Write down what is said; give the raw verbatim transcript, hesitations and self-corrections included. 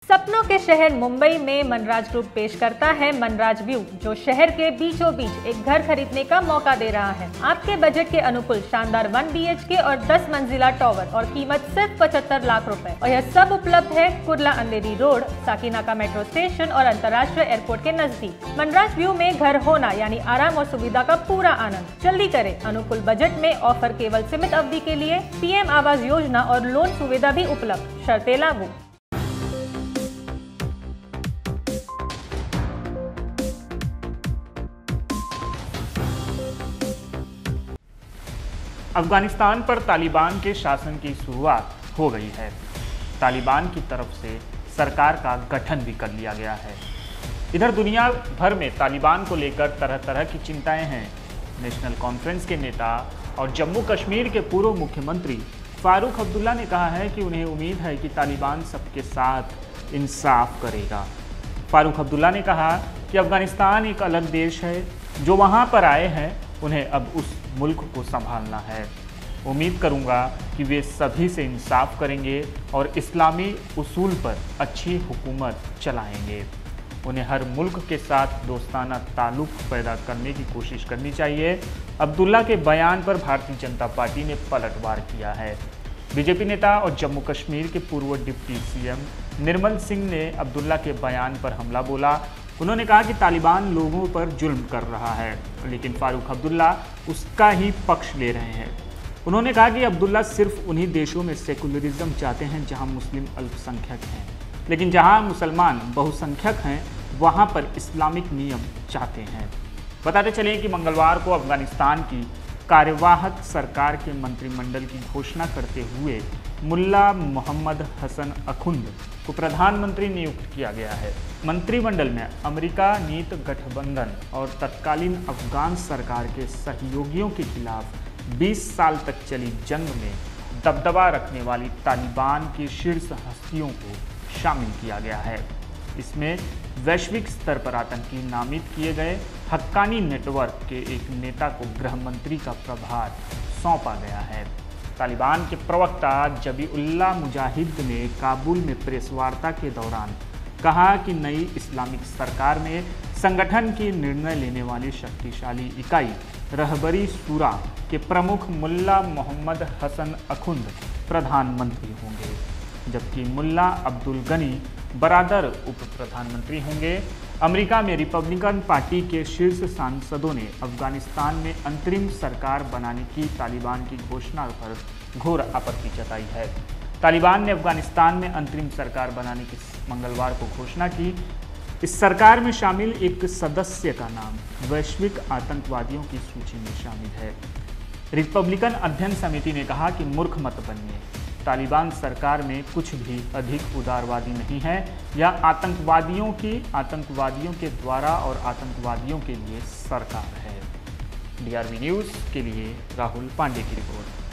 सपनों के शहर मुंबई में मनराज ग्रुप पेश करता है मनराज व्यू, जो शहर के बीचों बीच एक घर खरीदने का मौका दे रहा है। आपके बजट के अनुकूल शानदार वन बी एच के और दस मंजिला टावर और कीमत सिर्फ पचहत्तर लाख रुपए। और यह सब उपलब्ध है Kurla Andheri road, Sakinaka metro station और अंतर्राष्ट्रीय एयरपोर्ट के नजदीक। मनराज व्यू में घर होना यानी आराम और सुविधा का पूरा आनंद। जल्दी करें, अनुकूल बजट में ऑफर केवल सीमित अवधि के लिए। पी एम आवास योजना और लोन सुविधा भी उपलब्ध, शर्तें लागू। अफगानिस्तान पर तालिबान के शासन की शुरुआत हो गई है। तालिबान की तरफ से सरकार का गठन भी कर लिया गया है। इधर दुनिया भर में तालिबान को लेकर तरह तरह की चिंताएं हैं। नेशनल कॉन्फ्रेंस के नेता और जम्मू कश्मीर के पूर्व मुख्यमंत्री फारूक अब्दुल्ला ने कहा है कि उन्हें उम्मीद है कि तालिबान सबके साथ इंसाफ करेगा। फारूक अब्दुल्ला ने कहा कि अफगानिस्तान एक अलग देश है, जो वहां पर आए हैं उन्हें अब उस मुल्क को संभालना है। उम्मीद करूंगा कि वे सभी से इंसाफ करेंगे और इस्लामी उसूल पर अच्छी हुकूमत चलाएंगे। उन्हें हर मुल्क के साथ दोस्ताना ताल्लुक पैदा करने की कोशिश करनी चाहिए। अब्दुल्ला के बयान पर भारतीय जनता पार्टी ने पलटवार किया है। बीजेपी नेता और जम्मू कश्मीर के पूर्व deputy C M Nirmal Singh ने अब्दुल्ला के बयान पर हमला बोला। उन्होंने कहा कि तालिबान लोगों पर जुल्म कर रहा है, लेकिन फारूक अब्दुल्ला उसका ही पक्ष ले रहे हैं। उन्होंने कहा कि अब्दुल्ला सिर्फ उन्हीं देशों में सेकुलरिज्म चाहते हैं जहां मुस्लिम अल्पसंख्यक हैं, लेकिन जहां मुसलमान बहुसंख्यक हैं वहां पर इस्लामिक नियम चाहते हैं। बताते चलें कि मंगलवार को अफगानिस्तान की कार्यवाहक सरकार के मंत्रिमंडल की घोषणा करते हुए मुल्ला मोहम्मद हसन अखुंद को प्रधानमंत्री नियुक्त किया गया है। मंत्रिमंडल में अमेरिका नीत गठबंधन और तत्कालीन अफगान सरकार के सहयोगियों के खिलाफ बीस साल तक चली जंग में दबदबा रखने वाली तालिबान की शीर्ष हस्तियों को शामिल किया गया है। इसमें वैश्विक स्तर पर आतंकी नामित किए गए हक्कानी नेटवर्क के एक नेता को गृह मंत्री का प्रभार सौंपा गया है। तालिबान के प्रवक्ता जबीउल्लाह मुजाहिद ने काबुल में प्रेस वार्ता के दौरान कहा कि नई इस्लामिक सरकार में संगठन की निर्णय लेने वाली शक्तिशाली इकाई रहबरी शूरा के प्रमुख मुल्ला मोहम्मद हसन अखुंद प्रधानमंत्री होंगे, जबकि मुल्ला अब्दुल गनी बरादर उप प्रधानमंत्री होंगे। अमेरिका में रिपब्लिकन पार्टी के शीर्ष सांसदों ने अफगानिस्तान में अंतरिम सरकार बनाने की तालिबान की घोषणा पर घोर आपत्ति जताई है। तालिबान ने अफगानिस्तान में अंतरिम सरकार बनाने की मंगलवार को घोषणा की। इस सरकार में शामिल एक सदस्य का नाम वैश्विक आतंकवादियों की सूची में शामिल है। रिपब्लिकन अध्ययन समिति ने कहा कि मूर्ख मत बनिए, तालिबान सरकार में कुछ भी अधिक उदारवादी नहीं है। यह आतंकवादियों की आतंकवादियों के द्वारा और आतंकवादियों के लिए सरकार है। डी आर वी न्यूज़ के लिए राहुल पांडे की रिपोर्ट।